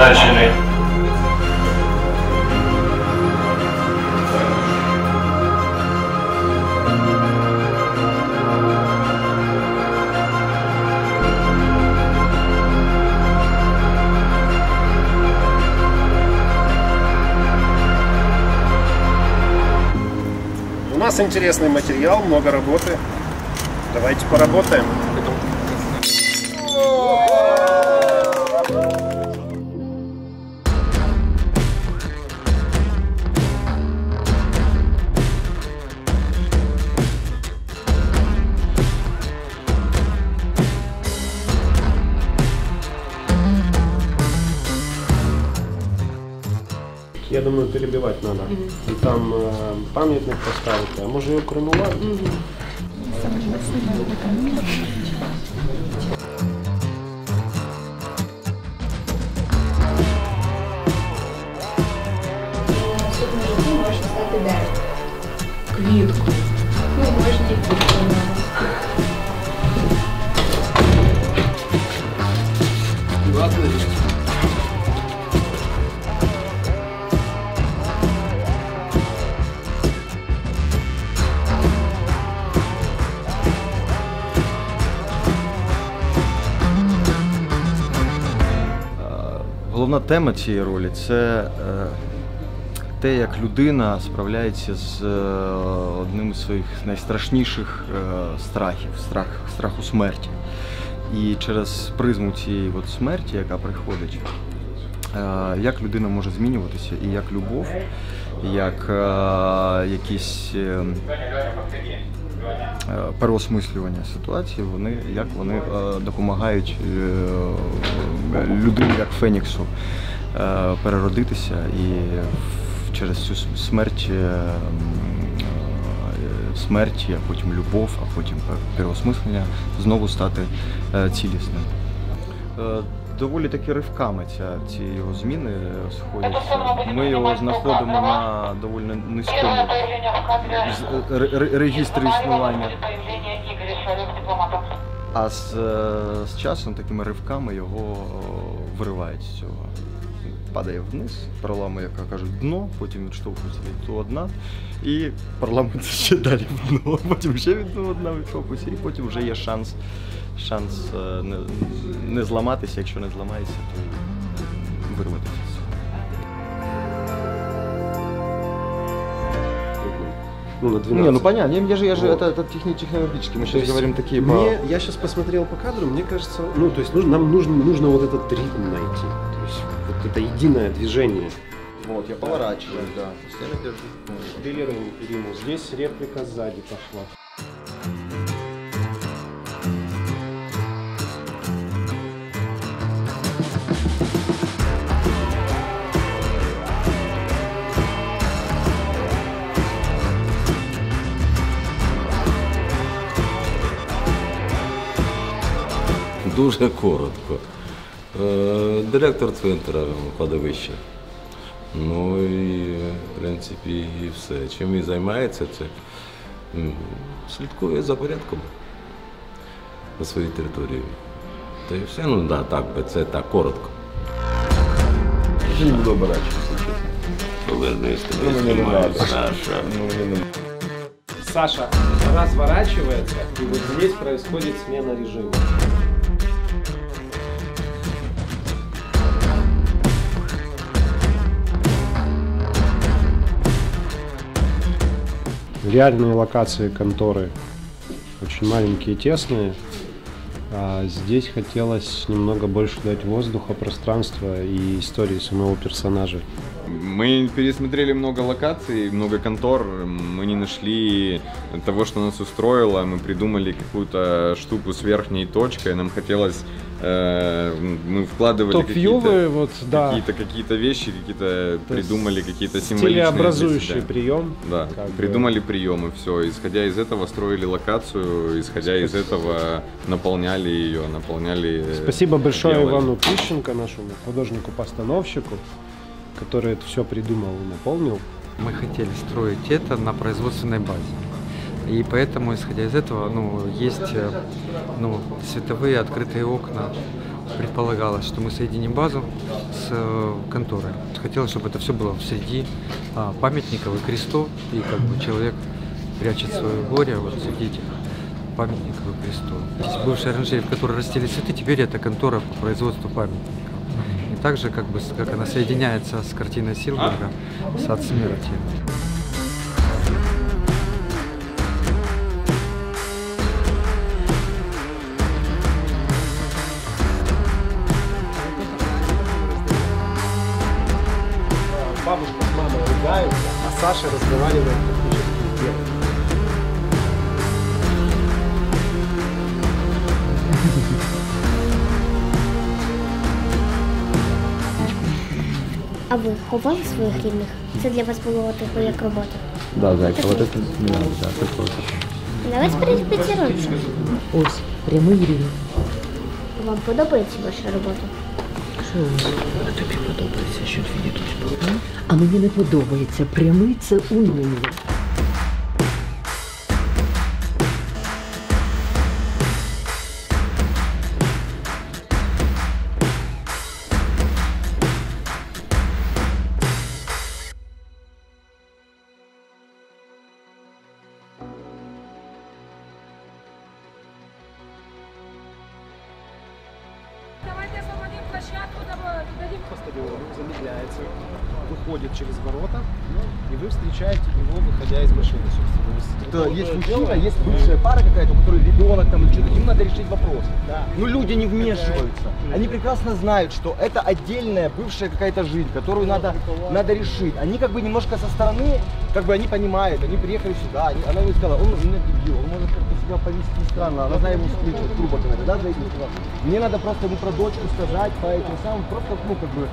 назначены. У нас интересный материал, много работы. Давайте поработаем. Я думаю, перебивать надо. И там памятник поставить, а может ее кронувать? Можна стати дерево. Квітку. Ну, можна і квітку. Головна тема цієї ролі – це те, як людина справляється з одним із своїх найстрашніших страхів – страху смерті. І через призму цієї смерті, яка приходить, як людина може змінюватися, і як любов, як якісь переосмислювання ситуації, як вони допомагають людині, як Феніксу, переродитися і через цю смерть, а потім любов, а потім переосмислення знову стати цілісним. Доволі таки ривками ці його зміни сходяться. Ми його знаходимо на доволі низькому регістрі існування. А з часом такими ривками його виривають з цього. Падає вниз, проламує, як кажуть, дно, потім відштовхується від того дна і проламується ще далі в дно, потім ще від того дна відштовхується, і потім вже є шанс не зламатися, якщо не зламається, то вирватися з цього. Ну, на 12. Не, ну понятно, это технологически, мы сейчас говорим такие... Я сейчас посмотрел по кадру, мне кажется, ну, то есть нам нужно вот этот ритм найти, то есть вот это единое движение. Вот, я поворачиваю, да. Постоянно держу. Делируем ему. Здесь реплика сзади пошла. Дуже коротко. Директор центру кладовища. Ну і, в принципі, і все. Чим він займається, це слідкує за порядком на своїй території. Та і все, ну да, так, це так, коротко. Я не буду оборачиваться. Повернись, тебе знімаю, Саша. Саша разворачивается, и вот здесь происходит смена режима. Реальные локации конторы очень маленькие и тесные, а здесь хотелось немного больше дать воздуха, пространства и истории самого персонажа. Мы пересмотрели много локаций, много контор, мы не нашли того, что нас устроило, мы придумали какую-то штуку с верхней точкой, нам хотелось, мы вкладывали какие-то вещи, придумали какие-то символичные стилеобразующий прием. Да, придумали приемы, все, исходя из этого строили локацию, исходя из этого наполняли ее, Спасибо большое делали. Ивану Тищенко, нашему художнику-постановщику, который это все придумал и наполнил. Мы хотели строить это на производственной базе. И поэтому, исходя из этого, есть световые открытые окна предполагалось, что мы соединим базу с конторой. Хотелось, чтобы это все было среди памятников и крестов, и как бы человек прячет свое горе вот среди этих памятников и крестов. Здесь бывшая оранжерея, в которой растили цветы, теперь это контора по производству памятников. И также, как она соединяется с картиной Силберга «Сад смерти». Бабушка с мамой ругаются, а Саша разговаривает практически с девушкой. А ви ховали своїх рідних? Це для вас було типу як робота? Да, зайка, вот это да, такое. Давайте перепетируємося. Ось, прямий рівень. Вам подобається ваша робота? Що тобі подобається, що твій дідусь був? А мені не подобається. Прямий – це уныло. Давайте освободим площадку, дадим. По стадиону замедляется, выходит через ворота, и вы встречаете его, выходя из машины, собственно. Есть мужчина, есть бывшая пара какая-то, у которой ребенок там или что-то, им надо решить вопрос. Да. Но люди не вмешиваются. Они прекрасно знают, что это отдельная бывшая какая-то жизнь, которую надо решить. Они как бы немножко со стороны, как бы они понимают, они приехали сюда, она ему сказала, он у меня дебил, он может как-то себя повести странно, она знает ему встречу, грубо говоря, да, за этим словом. Мне надо просто ему про дочку сказать, по этим самым, просто, ну, как бы...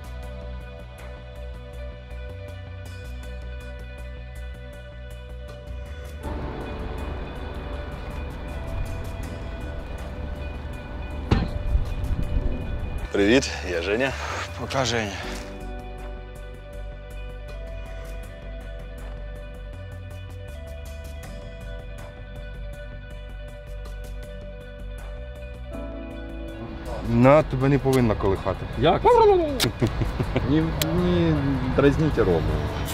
Привіт, я Женя. Пока, Женя. На тебе не повинна колихати. Як? Не дразните Рому.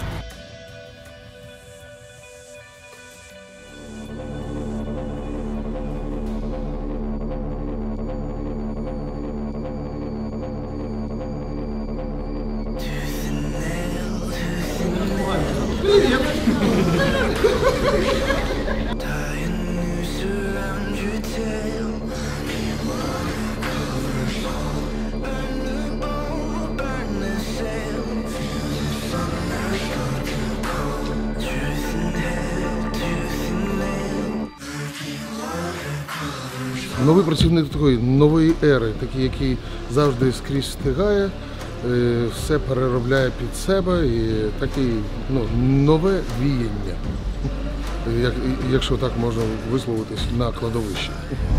Новий працівник такої нової ери, такий, який завжди скрізь встигає, все переробляє під себе і такий, нове віяння, якщо так можна висловитись, на кладовищі.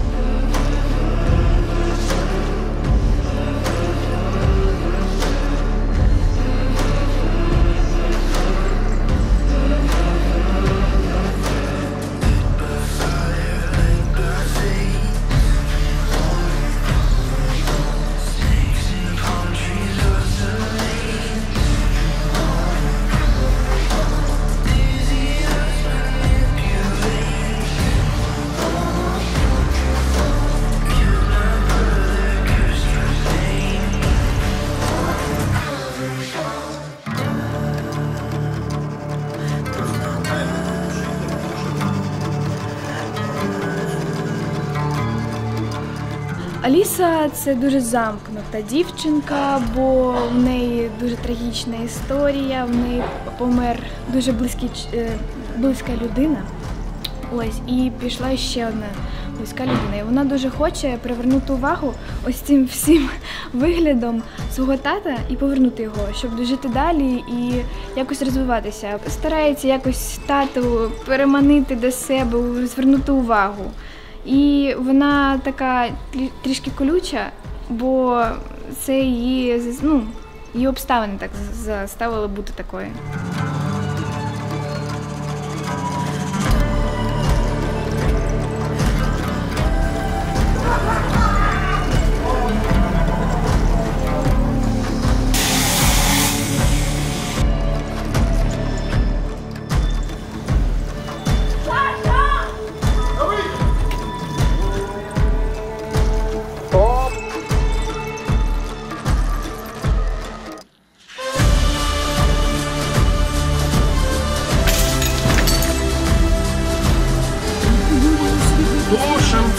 Аліса – це дуже замкнута дівчинка, бо в неї дуже трагічна історія, в неї помер дуже близька людина. Ось, і пішла ще одна близька людина. І вона дуже хоче привернути увагу ось цим всім виглядом свого тата і повернути його, щоб дожити далі і якось розвиватися. Старається якось тату переманити до себе, звернути увагу. І вона така трішки колюча, бо це її обставини так заставили бути такою.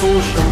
душу